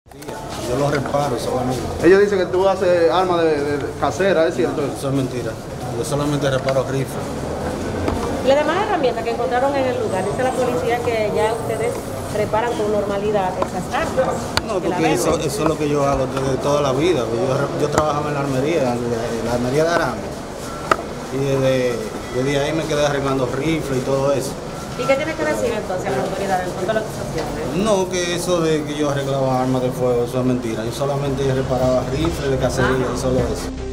Yo lo reparo solamente. Ellos dicen que tú haces armas de casera, ¿es cierto? Eso es mentira. Yo solamente reparo rifles. Las demás herramientas que encontraron en el lugar, dice la policía que ya ustedes reparan con normalidad esas armas. No, porque eso es lo que yo hago desde toda la vida. Yo trabajaba en la armería de Arango. Y desde ahí me quedé arreglando rifles y todo eso. ¿Y qué tiene que decir entonces la autoridad en cuanto a las acusaciones? No, que eso de que yo arreglaba armas de fuego, eso es mentira. Yo solamente reparaba rifles de cacería y solo eso.